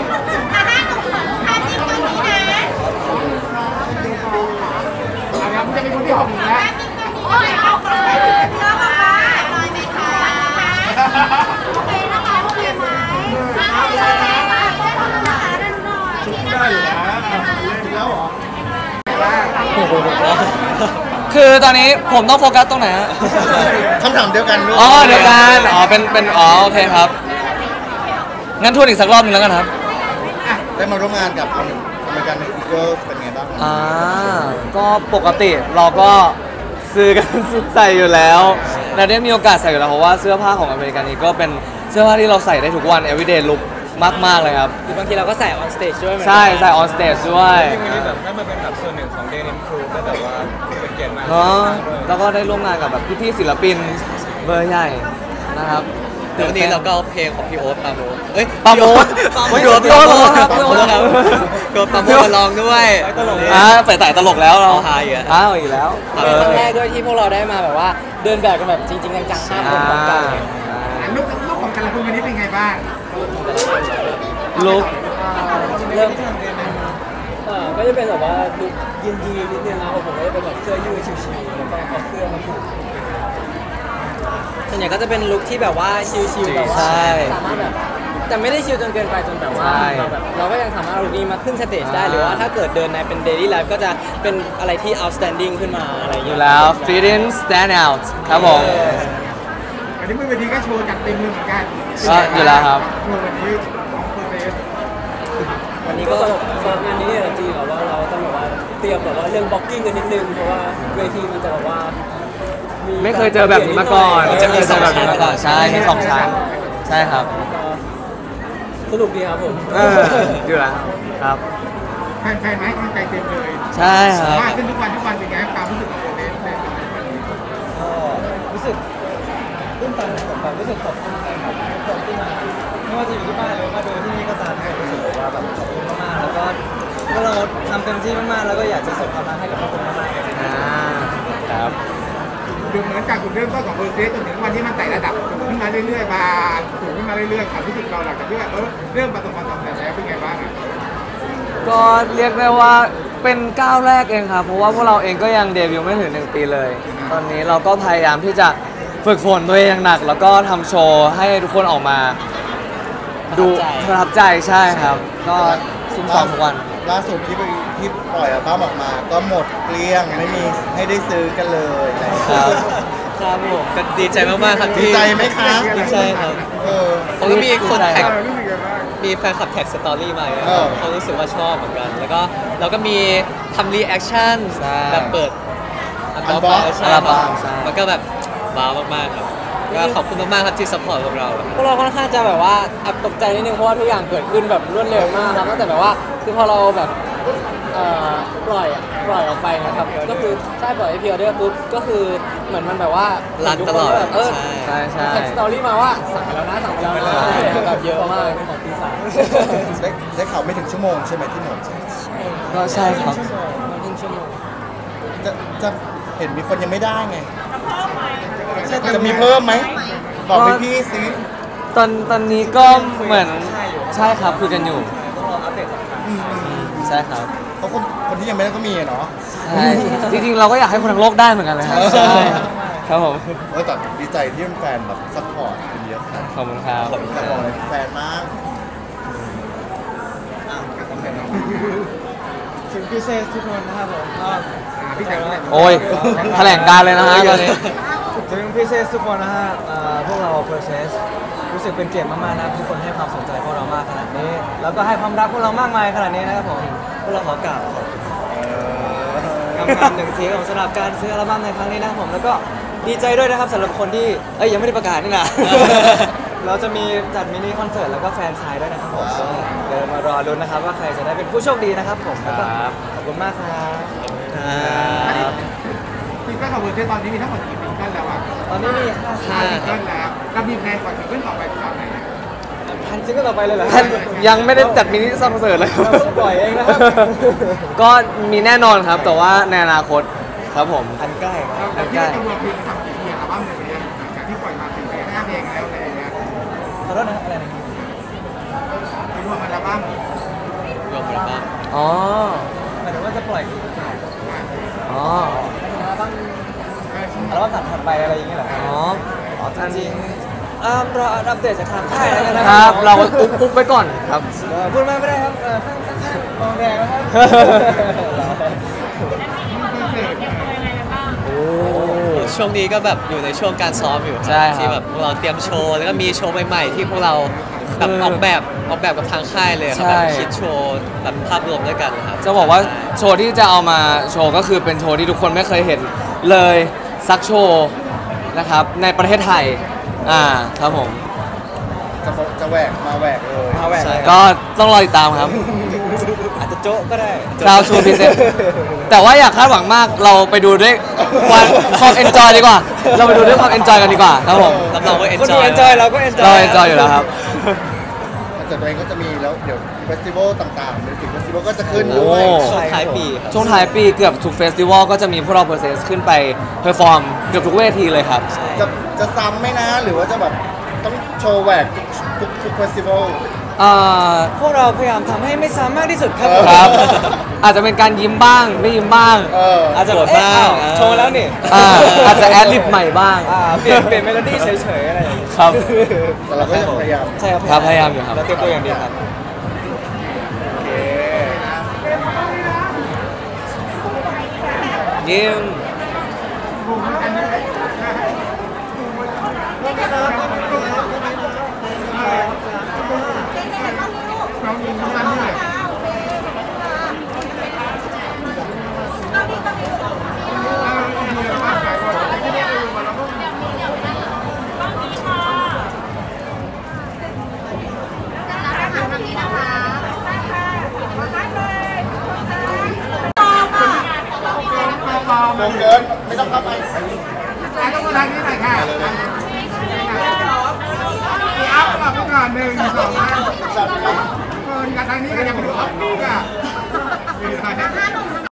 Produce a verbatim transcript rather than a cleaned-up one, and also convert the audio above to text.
ห้าหนุ่มพาจิ้มตัวนี้นะอะไรครับจะเป็นคนที่หอมแล้วโอ้ยเอาเลยเนื้อปลาปลาลอยไหมคะโอเคนะคะโอเคไหมเอาเลยมาช่วยทำอาหารหน่อยได้อยู่นะแล้วเหรอคือตอนนี้ผมต้องโฟกัสตรงไหนฮะคำถามเดียวกันอ๋อเดียวกันอ๋อเป็นเป็นอ๋อโอเคครับงั้นทวนอีกสักรอบนึงแล้วกันครับได้มาร่วมงานกับอเมริกันอีเกิลเป็นไงบ้างอ่าก็ปกติเราก็ซื้อกันใส่อยู่แล้วและได้มีโอกาสใส่อยู่แล้วเพราะว่าเสื้อผ้าของอเมริกันอีเกิลเป็นเสื้อผ้าที่เราใส่ได้ทุกวัน everyday look มากๆเลยครับคือบางทีเราก็ใส่ on stage ด้วยใช่ใส่ on stage ด้วยวันนี้แบบได้มาเป็นแบบส่วนหนึ่งของ Denim Crew ก็แบบว่าเป็นเกียรติมากเนาะแล้วก็ได้ร่วมงานกับแบบพี่ๆศิลปินเบอร์ใหญ่นะครับเดี๋ยววันนี้เราก็เอาเพลงของพี่โอ๊ตปาโมดเอ้ยปาโมดไม่โดนพี่โอ๊ตครับพี่โอ๊ตครับโดนปาโมดมาลองด้วยอ่าใส่แต่ตลกแล้วเราหายอ่ะอ้าวอีกแล้วเป็นครั้งแรกด้วยที่พวกเราได้มาแบบว่าเดินแบบกันแบบจริงๆจังๆห้าคนพร้อมกันลูกลูกของแต่ละคนวันนี้เป็นไงบ้างลุกเริ่มก็จะเป็นแบบว่าลุกยืนยืนนิดนึงนะผมก็จะเป็นแบบเสื้อยืดชิวๆแล้วก็เอาเสื้อมาผูกส่วนใหญ่ก็จะเป็นลุคที่แบบว่าชิลๆแบบว่าสามารถแบบแต่ไม่ได้ชิลจนเกินไปจนแบบว่าเราแบบเราก็ยังสามารถเอาลุคนี้มาขึ้นสเตจได้หรือว่าถ้าเกิดเดินในเป็น daily life ก็จะเป็นอะไรที่ outstanding ขึ้นมาอะไรอย่างอเงี้ยแล้ว fit in stand out ครับผมอันนี้เมื่อวันนี้ก็โชว์จัดเต็มเลยเหมือนกันก็อยู่แล้วครับโชว์วันนี้ของเพอร์เฟสวันนี้ก็สำหรับงานนี้เนี่ยจริงๆแบบว่าเราต้องแบบว่าเตรียมแบบว่าเรื่อง blocking กันนิดนึงเพราะว่าเวทีมันจะแบบว่าไม่เคยเจอแบบนี้มาก่อนจะมีสองชั้นมาก่อนใช่มีสองชั้นใช่ครับสนุกดีครับผมอยู่แล้วครับแฟนๆไหมคนใจเต็มเลยใช่ครับมากขึ้นทุกวันทุกวันเป็นไงความรู้สึกของเพอร์เฟสในวันนี้ก็รู้สึกตื้นตันกับความรู้สึกขอบคุณแฟนคลับทุกคนที่มาไม่ว่าจะอยู่ที่บ้านหรือว่าดูที่นี่ก็ตามรู้สึกว่าแบบขอบคุณมากๆแล้วก็เมื่อเราทำเต็มที่มากๆแล้วก็อยากจะส่งความรักให้กับทุกคนมากๆอ่าครับดูเหมือนจากจุดเริ่มต้นของเพอร์เฟสจนถึงวันที่มันไต่ระดับสูงขึ้นมาเรื่อยๆมาสูงขึ้นมาเรื่อยๆความรู้สึกเราหลังจากที่ว่าเออเริ่มประสบความสำเร็จแล้วเป็นไงบ้างอ่ะก็เรียกได้ว่าเป็นก้าวแรกเองครับเพราะว่าพวกเราเองก็ยังเดบิวต์ไม่ถึงหนึ่งปีเลยตอนนี้เราก็พยายามที่จะฝึกฝนตัวเองอย่างหนักแล้วก็ทำโชว์ให้ทุกคนออกมาดูประทับใจใช่ครับก็ซุ่มซ้อมทุกวันล่าสุดที่ไปที่ปล่อยอัลบั้มออกมาก็หมดเกลี้ยงไม่มีให้ได้ซื้อกันเลยครับครับผมก็ดีใจมากๆครับดีใจไหมคะดีใจครับเออเขาก็มีคนแท็กมีแฟนคลับแท็กสตอรี่มาเขารู้สึกว่าชอบเหมือนกันแล้วก็เราก็มีทำรีแอคชั่นแบบเปิดอัลบั้มใช่มันก็แบบว้าวมากๆครับก็ขอบคุณมากๆครับที่ซัพพอร์ตพวกเราพวกเราค่อนข้างจะแบบว่าแอบตกใจนิดนึงเพราะว่าทุกอย่างเกิดขึ้นแบบรวดเร็วมากครับตั้งแต่แบบว่าคือพอเราแบบปล่อยปล่อยออกไปนะครับก็คือใช่ปล่อยไอพีออเดอร์ปุ๊บก็คือเหมือนมันแบบว่ารันตลอดแบบเออใช่ใช่แท็กสตอรี่มาว่าสั่งไปแล้วนะสั่งไปแล้วนะแบบเยอะมากของปีศาจได้ได้ข่าวไม่ถึงชั่วโมงใช่ไหมที่หมดก็ใช่ครับไม่ถึงชั่วโมงจะจะเห็นมีคนยังไม่ได้ไงจะมีเพิ่มไหมบอกพี่ๆซิตอนตอนนี้ก็เหมือนใช่ครับคุยกันอยู่ใช่ครับเพราะคนคนที่ยังไม่ได้ก็มีเนาะใช่จริงๆเราก็อยากให้คนทั้งโลกได้เหมือนกันเลยครับใช่ครับผมเออแต่ดีใจที่แฟนแบบซัพพอร์ตเยอะขอบคุณครับขอบคุณแฟนมากถึงพิเศษทุกคนนะครับผมก็โอ้ยแถลงการเลยนะฮะตอนนี้ถึงพิเศษทุกคนนะฮะพวกเรา Process รู้สึกเป็นเกียรติมากๆนะทุกคนให้ความสนใจพวกเรามากขนาดนี้แล้วก็ให้ความรักพวกเรามากมายขนาดนี้นะครับผมพวกเราขอกราบขอบคุณกำลังหนึ่งทีของสำหรับการซื้ออัลบั้มในครั้งนี้นะครับผมแล้วก็ดีใจด้วยนะครับสำหรับคนที่เอ้ยยังไม่ได้ประกาศนี่นะเราจะมีจัดมินิคอนเสิร์ตแล้วก็แฟนชายด้วยนะครับผมเดี๋ยวมารอลุ้นนะครับว่าใครจะได้เป็นผู้โชคดีนะครับผมครับขอบคุณมากครับซิงเกิลของเวอร์ชันตอนนี้มีทั้งหมดกี่ซิงเกิลแล้วอ่ะตอนนี้มีห้าซิงเกิลแล้วเรามีแพลนก่อนซิงเกิลต่อไปตอนไหนแพลนซิงเกิลต่อไปเลยเหรอยังไม่ได้จัดมินิคอนเสิร์ตเลยปล่อยเองนะครับก็มีแน่นอนครับแต่ว่าในอนาคตครับผมอันใกล้อันใกล้ตัวเพลงทำกี่เพลงอัลบั้มหนึ่งเนี่ยจากที่ปล่อยมาถึงห้าเพลงแล้วอะไรอย่างเงี้ยขอโทษนะครับอะไรนะรวมอัลบั้มไปอะไรอย่างเงี้ยเหรออ๋ออ๋อจริงๆอ่ารออัปเดตจากทางค่ายแล้วกันนะคครัรับบ เราอุ๊บอุ๊บไว้ก่อนครับเออพูดมากไม่ได้ครับเออข้างข้างข้างมองแดงนะครับโอ้ช่วงนี้ก็แบบอยู่ในช่วงการซ้อมอยู่คใช่รับครับที่แบบพวกเราเตรียมโชว์แล้วก็มีโชว์ใหม่ๆที่พวกเราแบบคือออกแบบออกแบบกับทางค่ายเลยครับใช่แบบคิดโชว์แบบภาพรวมด้วยกันนะครับจะบอกว่าโชว์ที่จะเอามาโชว์ก็คือเป็นโชว์ที่ทุกคนไม่เคยเห็นเลยสักโชว์นะครับในประเทศไทยอ่าครับผมจะจะแหวกมาแหวกเลยมาแหวกเลยก็ต้องรอติดตามครับอาจจะโจ๊ะก็ได้ดาวชูพิเศษแต่ว่าอยากคาดหวังมากเราไปดูด้วยความความเอนจอยดีกว่า เราไปดูด้วยความเอนจอยกันดีกว่าครับผมรับรองว่าคนดู enjoy เอนจอยเราก็เอนจอยเราเอนจอยอยู่แล้วครับคอนเสิร์ตตัวเองก็จะมีแล้วเดี๋ยวเฟสติวัลต่างๆมิวสิกเฟสติวัลก็จะขึ้นด้วยโอ้ช่วงท้ายปีครับช่วงท้ายปีเกือบทุกเฟสติวัลก็จะมีพวกเราเพอร์เซสขึ้นไปเพอร์ฟอร์มเกือบทุกเวทีเลยครับจะจะซ้ำไหมนะหรือว่าจะแบบต้องโชว์แหวกทุกทุกเฟสติวัลอ่าพวกเราพยายามทำให้ไม่ซ้ำมากที่สุดครับเออครับ อาจจะเป็นการยิ้มบ้างไม่ยิ้มบ้างเอออาจจะแบบโกรธเอ๊ะบ้างอ้าวโชว์แล้วนี่อ่าอาจจะแอดลิปใหม่บ้างอ่าเปลี่ยนเปลี่ยนเมโลดี้เฉยๆอะไรอย่างเงี้ยครับแต่เราก็จะพยายามใช่ครับครับพยายามอยู่ครับเราเตรียมตัวอย่างเดียวครับโอเคยิ้มน้องยิงน้ำมันนี่แหละวงเกินไม่ต้องเข้าไปอ่ะต้องมาทางนี้หน่อยค่ะพี่อัพก่อนไปก่อนหนึ่งสองสาม